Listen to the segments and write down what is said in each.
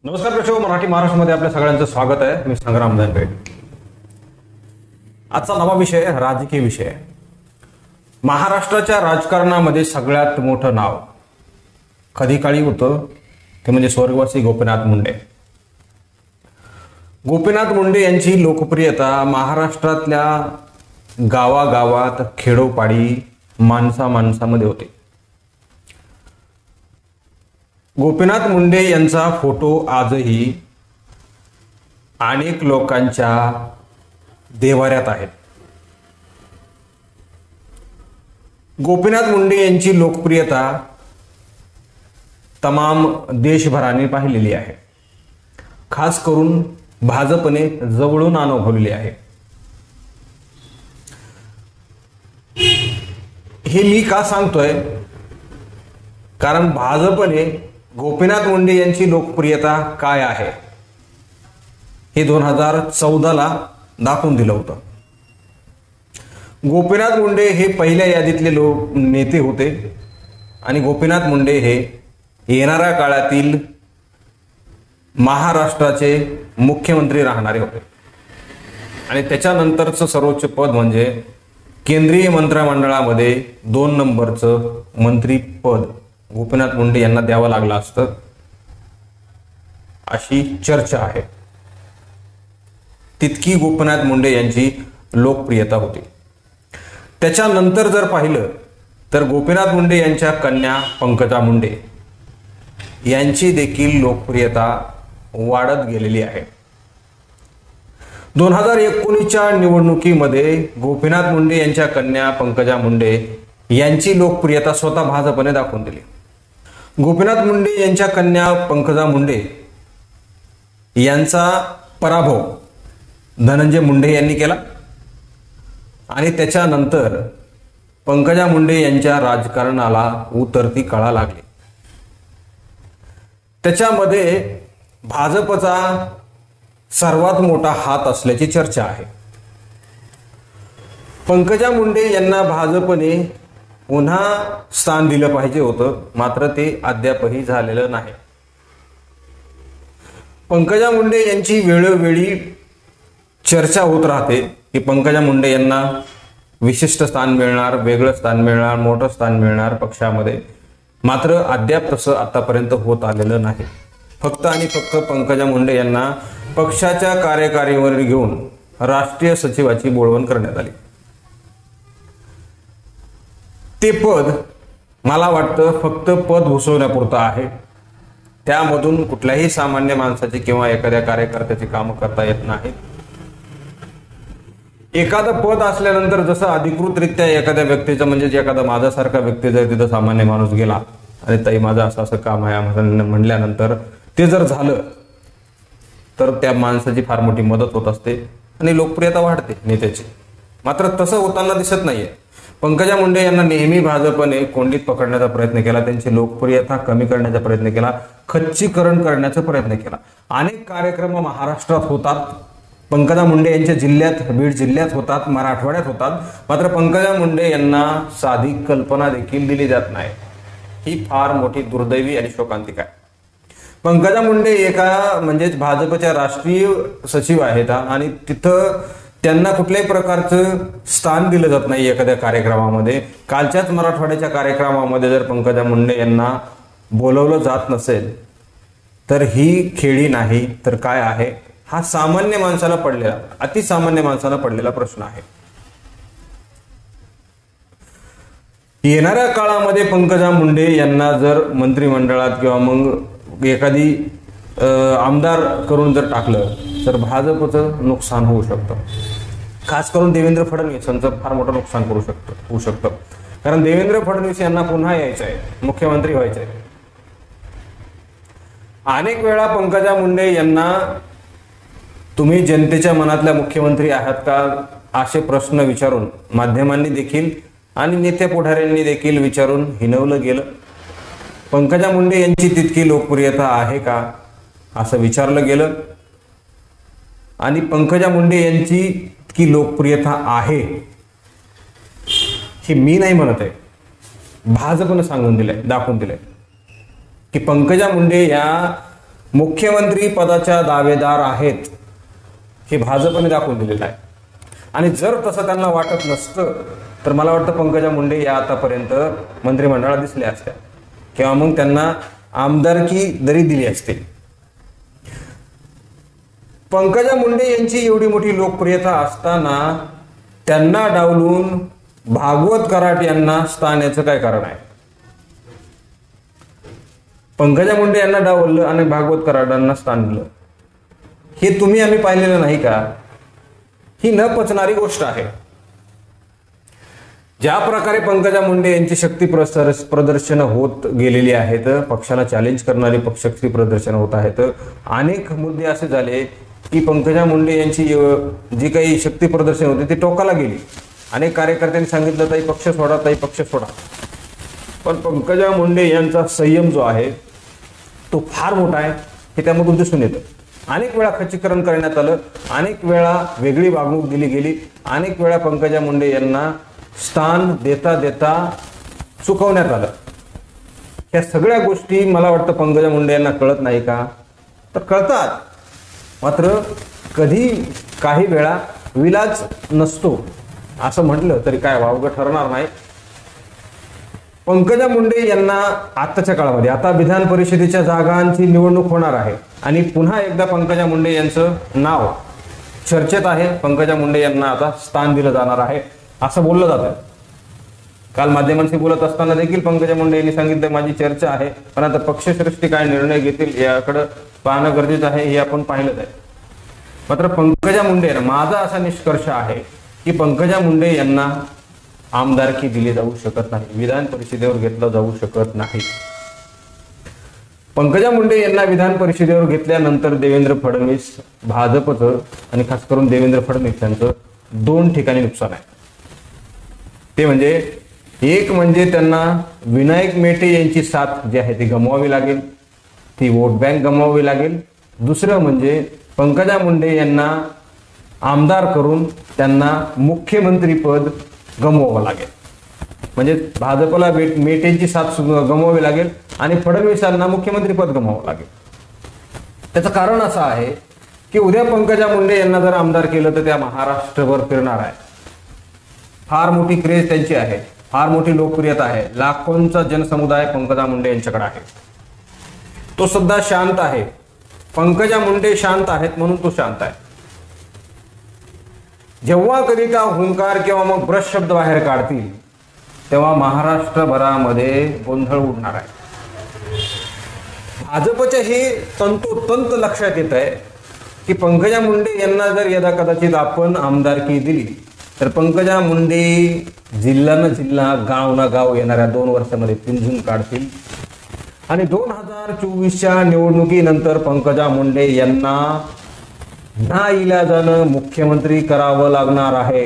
नमस्कार प्रेक्षक, मराठी महाराष्ट्रामध्ये आपल्या सगळ्यांचं स्वागत आहे. मी संग्राम दानवे. आजचा नवा विषय राजकीय विषय आहे. महाराष्ट्राच्या राजकारणामध्ये सगळ्यात मोठं नाव कधी काळी होतं ते म्हणजे स्वर्गवासी गोपीनाथ मुंडे. गोपीनाथ मुंडे यांची लोकप्रियता महाराष्ट्रातल्या गावागावात, खेडोपाडी, माणसामध्ये होती. गोपीनाथ मुंडे यांचा फोटो आजही अनेक लोकांच्या देवाऱ्यात आहेत. गोपीनाथ मुंडे यांची लोकप्रियता तमाम देशभराने पाहिलेली आहे. खास करून भाजपने जवळून अनुभवलेली आहे. हे मी का सांगतोय? कारण भाजपने गोपीनाथ मुंडे यांची लोकप्रियता काय आहे हे 2014ला दाखवून दिलं होतं. गोपीनाथ मुंडे हे पहिल्या यादीतले नेते होते आणि गोपीनाथ मुंडे हे येणाऱ्या काळातील महाराष्ट्राचे मुख्यमंत्री राहणारे होते. आणि त्याच्यानंतरचं सर्वोच्च पद म्हणजे केंद्रीय मंत्रिमंडळामध्ये 2 नंबरचं मंत्रीपद गोपीनाथ मुंडे यांना द्यावं लागलं असतं अशी चर्चा आहे. तितकी गोपीनाथ मुंडे यांची लोकप्रियता होती. त्याच्यानंतर जर पाहिलं तर गोपीनाथ मुंडे यांच्या कन्या पंकजा मुंडे यांची देखील लोकप्रियता वाढत गेलेली आहे. 2019च्या निवडणुकीमध्ये गोपीनाथ मुंडे यांच्या कन्या पंकजा मुंडे यांची लोकप्रियता स्वतः भाजपने दाखवून दिली. गोपीनाथ मुंडे यांच्या कन्या पंकजा मुंडे यांचा पराभव धनंजय मुंडे यांनी केला आणि त्याच्यानंतर पंकजा मुंडे यांच्या राजकारणाला उतरती कळा लागली. त्याच्यामध्ये भाजपचा सर्वात मोठा हात असल्याची चर्चा आहे. पंकजा मुंडे यांना भाजपने पुन्हा स्थान दिलं पाहिजे होतं, मात्र ते अद्यापही झालेलं नाही. पंकजा मुंडे यांची वेळोवेळी चर्चा होत राहते की पंकजा मुंडे यांना विशिष्ट स्थान मिळणार, वेगळं स्थान मिळणार, मोठं स्थान मिळणार पक्षामध्ये. मात्र अद्याप तसं आतापर्यंत होत आलेलं नाही. फक्त आणि फक्त पंकजा मुंडे यांना पक्षाच्या कार्यकारीवर घेऊन राष्ट्रीय सचिवाची बोलवण करण्यात आली. ते पद मला वाटतं फक्त पद भूषवण्यापुरतं आहे. त्यामधून कुठल्याही सामान्य माणसाची किंवा एखाद्या कार्यकर्त्याची कामं करता येत नाहीत. एखादं पद असल्यानंतर जसं अधिकृतरित्या एखाद्या व्यक्तीचं म्हणजे एखादा माझ्यासारखा व्यक्ती जर तिथं सामान्य माणूस गेला आणि ताई माझं असं असं काम आहे म्हणल्यानंतर ते जर झालं तर त्या माणसाची फार मोठी मदत होत असते आणि लोकप्रियता वाढते नेत्याची. मात्र तसं होताना दिसत नाहीये. पंकजा मुंडे यांना नेहमी भाजपने कोंडीत पकडण्याचा प्रयत्न केला, त्यांची लोकप्रियता कमी करण्याचा प्रयत्न केला, खच्चीकरण करण्याचा प्रयत्न केला. अनेक कार्यक्रम महाराष्ट्रात होतात, पंकजा मुंडे यांच्या जिल्ह्यात, बीड जिल्ह्यात होतात, मराठवाड्यात होतात. मात्र पंकजा मुंडे यांना साधी कल्पना देखील दिली जात नाही. ही फार मोठी दुर्दैवी आणि शोकांतिक आहे. पंकजा मुंडे एका म्हणजेच भाजपच्या राष्ट्रीय सचिव आहेत आणि तिथं त्यांना कुठल्याही प्रकारचं स्थान दिलं जात नाही एखाद्या कार्यक्रमामध्ये. कालच्याच मराठवाड्याच्या कार्यक्रमामध्ये जर पंकजा मुंडे यांना बोलवलं जात नसेल तर ही खेळी नाही तर काय आहे? हा सामान्य माणसाला पडलेला, अतिसामान्य माणसाला पडलेला प्रश्न आहे. येणाऱ्या काळामध्ये पंकजा मुंडे यांना जर मंत्रिमंडळात किंवा मग एखादी आमदार करून जर टाकलं तर भाजपचं नुकसान होऊ शकतं. खास करून देवेंद्र फडणवीस यांचं फार मोठं नुकसान होऊ शकतं. कारण देवेंद्र फडणवीस यांना पुन्हा यायचं आहे, मुख्यमंत्री व्हायचं आहे. अनेक वेळा पंकजा मुंडे यांना तुम्ही जनतेच्या मनातल्या मुख्यमंत्री आहात का असे प्रश्न विचारून माध्यमांनी देखील आणि नेते पुढाऱ्यांनी देखील विचारून हिणवलं गेलं. पंकजा मुंडे यांची तितकी लोकप्रियता आहे का असं विचारलं गेलं आणि पंकजा मुंडे यांची इतकी लोकप्रियता आहे हे मी नाही म्हणत आहे, भाजपने सांगून दिलंय, दाखवून दिलंय की पंकजा मुंडे या मुख्यमंत्री पदाच्या दावेदार आहेत हे भाजपने दाखवून दिलेलं आहे. आणि जर तसं त्यांना वाटत नसतं तर मला वाटतं पंकजा मुंडे या आतापर्यंत मंत्रिमंडळात दिसल्या असत्या किंवा मग त्यांना आमदारकी जरी दिली असते. पंकजा मुंडे यांची एवढी मोठी लोकप्रियता असताना त्यांना डावलून भागवत कराड यांना स्थान याचं काय कारण आहे? पंकजा मुंडे यांना डावललं आणि भागवत कराडांना स्थान दिलं, हे तुम्ही आम्ही पाहिलेलं नाही का? ही न पचणारी गोष्ट आहे. ज्या प्रकारे पंकजा मुंडे यांची शक्ती प्रदर्शनं होत गेलेली आहेत, पक्षाला चॅलेंज करणारी शक्ती प्रदर्शनं होत आहेत, अनेक मुद्दे असे झाले की पंकजा मुंडे यांची जी काही शक्ती प्रदर्शन होते ती टोकाला गेली. अनेक कार्यकर्त्यांनी सांगितलं ताई पक्ष सोडा, ताई पक्ष सोडा. पण पंकजा मुंडे यांचा संयम जो आहे तो फार मोठा आहे हे त्यामधून दिसून येतं. अनेक वेळा खच्चीकरण करण्यात आलं, अनेक वेळा वेगळी वागणूक दिली गेली, अनेक वेळा पंकजा मुंडे यांना स्थान देता देता चुकवण्यात आलं. या सगळ्या गोष्टी मला वाटतं पंकजा मुंडे यांना कळत नाही का? तर कळतात, मात्र कधी काही वेळा विलाज नसतो असं म्हटलं तरी काय वावगं ठरणार नाही. पंकजा मुंडे यांना आताच्या काळामध्ये आता विधान परिषदेच्या जागांची निवडणूक होणार आहे आणि पुन्हा एकदा पंकजा मुंडे यांचं नाव चर्चेत आहे. पंकजा मुंडे यांना आता स्थान दिलं जाणार आहे असं बोललं जातं. काल माध्यमांशी बोलत असताना देखील पंकजा मुंडे यांनी सांगितलं माझी चर्चा आहे, पण आता पक्षश्रेष्ठी काय निर्णय घेतील याकडे पाहणं गरजेचं आहे, हे आपण पाहिलंच आहे. मात्र पंकजा मुंडे, माझा असा निष्कर्ष आहे की पंकजा मुंडे यांना आमदारकी दिली जाऊ शकत नाही, विधान परिषदेवर घेतलं जाऊ शकत नाही. पंकजा मुंडे यांना विधान परिषदेवर घेतल्यानंतर देवेंद्र फडणवीस, भाजपचं आणि खास करून देवेंद्र फडणवीस यांचं दोन ठिकाणी नुकसान आहे. ते म्हणजे एक म्हणजे त्यांना विनायक मेटे यांची साथ जी आहे ती गमवावी लागेल, ती वोट बँक गमवावी लागेल. दुसरं म्हणजे पंकजा मुंडे यांना आमदार करून त्यांना मुख्यमंत्री पद गमवावं लागेल. म्हणजे भाजपला मेटेंची साथ गमवावी लागेल आणि फडणवीसांना मुख्यमंत्री पद गमवावं लागेल. त्याचं कारण असं आहे की उद्या पंकजा मुंडे यांना जर आमदार केलं तर त्या महाराष्ट्रभर फिरणार आहे. फार मोठी क्रेज त्यांची आहे, फार मोठी लोकप्रियता आहे, लाखोंचा जनसमुदाय पंकजा मुंडे यांच्याकडे आहे. तो सुद्धा शांत आहे. पंकजा मुंडे शांत आहेत म्हणून तो शांत आहे. जेव्हा कधी का हुंकार किंवा मग ब्रश शब्द बाहेर काढतील तेव्हा महाराष्ट्रभरामध्ये गोंधळ उडणार आहे. भाजपच्या हे तंतोतंत लक्षात येत आहे की पंकजा मुंडे यांना जर यदा कदाचित आपण आमदारकी दिली तर पंकजा मुंडे जिल्हा न जिल्हा गाव ना गाव येणाऱ्या 2 वर्षामध्ये पिंजून काढतील आणि 2024च्या निवडणुकीनंतर पंकजा मुंडे यांना नाईलाजानं मुख्यमंत्री करावं लागणार आहे.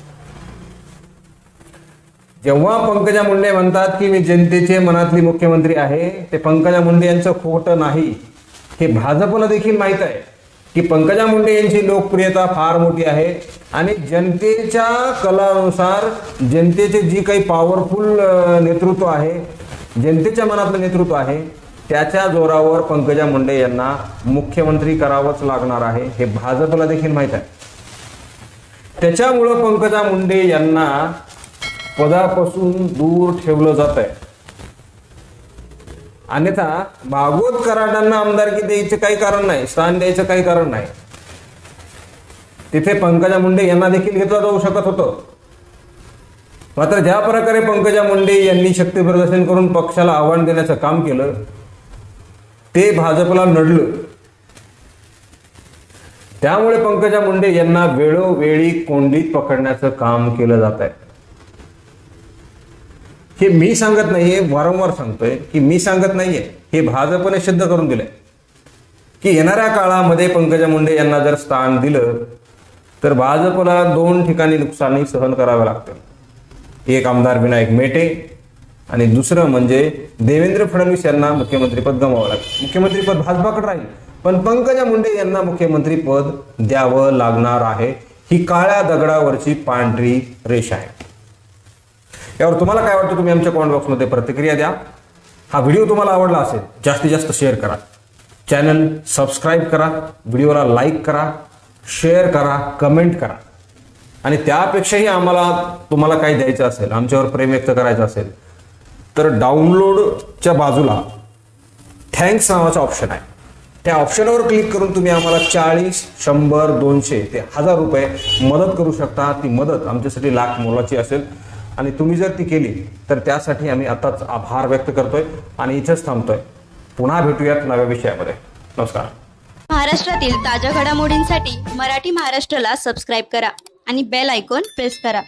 जेव्हा पंकजा मुंडे म्हणतात की मी जनतेचे मनातली मुख्यमंत्री आहे, ते पंकजा मुंडे यांचं खोटं नाही. हे भाजपला देखील माहित आहे की पंकजा मुंडे यांची लोकप्रियता फार मोठी आहे आणि जनतेच्या कलानुसार जनतेचे जी काही पॉवरफुल नेतृत्व आहे, जनतेच्या मनातलं नेतृत्व आहे, त्याच्या जोरावर पंकजा मुंडे यांना मुख्यमंत्री करावंच लागणार आहे. हे भाजपला देखील माहित आहे. त्याच्यामुळं पंकजा मुंडे यांना पदापासून दूर ठेवलं जात आहे. अन्यथा भागवत कराडांना आमदारकी द्यायचं काही कारण नाही, स्थान द्यायचं काही कारण नाही. तिथे पंकजा मुंडे यांना देखील घेतलं जाऊ शकत होतं. मात्र ज्या प्रकारे पंकजा मुंडे यांनी शक्ती प्रदर्शन करून पक्षाला आव्हान देण्याचं काम केलं ते भाजपला नडलं. त्यामुळे पंकजा मुंडे यांना वेळोवेळी कोंडीत पकडण्याचं काम केलं जात आहे. हे मी सांगत नाहीये, वारंवार सांगतोय की मी सांगत नाहीये, हे भाजपने सिद्ध करून दिलंय की येणाऱ्या काळामध्ये पंकजा मुंडे यांना जर स्थान दिलं तर भाजपला 2 ठिकाणी नुकसानी सहन करावे लागतं. एक आमदार विनायक मेटे आणि दुसरं म्हणजे देवेंद्र फडणवीस यांना मुख्यमंत्रीपद गमवावं लागेल. मुख्यमंत्रीपद भाजपाकडे राहील पण पंकजा मुंडे यांना मुख्यमंत्रीपद द्यावं लागणार आहे. ही काळ्या दगडावरची पांढरी रेषा आहे. यावर तुम्हाला काय वाटतं तुम्ही आमच्या कमेंट बॉक्समध्ये प्रतिक्रिया द्या. हा व्हिडिओ तुम्हाला आवडला असेल जास्तीत जास्त शेअर करा. चॅनल सबस्क्राईब करा, व्हिडिओला लाईक करा, शेअर करा, कमेंट करा. आणि त्यापेक्षाही आम्हाला तुम्हाला काही द्यायचं असेल, आमच्यावर प्रेम व्यक्त करायचं असेल तर डाउनलोडच्या बाजूला थँक्स नावाचा ऑप्शन आहे. त्या ऑप्शनवर क्लिक करून तुम्ही आम्हाला 40, 100, 200 ते 1000 रुपये मदत करू शकता. ती मदत आमच्यासाठी लाख मोलाची असेल आणि तुम्ही जर ती केली तर त्यासाठी आम्ही आताच आभार व्यक्त करतोय आणि इथेच थांबतोय. पुन्हा भेटूयात नव्या विषयामध्ये. नमस्कार. महाराष्ट्रातील ताज्या घडामोडींसाठी मराठी महाराष्ट्राला सबस्क्राईब करा आणि बेल आयकॉन प्रेस करा.